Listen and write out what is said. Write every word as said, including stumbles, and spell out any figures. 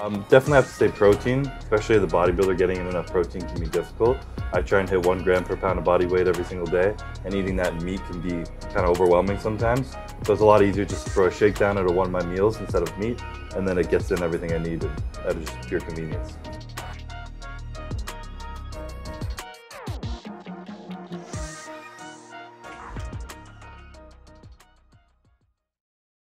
Um, definitely have to say protein, especially as a bodybuilder. Getting in enough protein can be difficult. I try and hit one gram per pound of body weight every single day, and eating that meat can be kind of overwhelming sometimes. So it's a lot easier just to throw a shake down at one of my meals instead of meat, and then it gets in everything I need out of just pure convenience.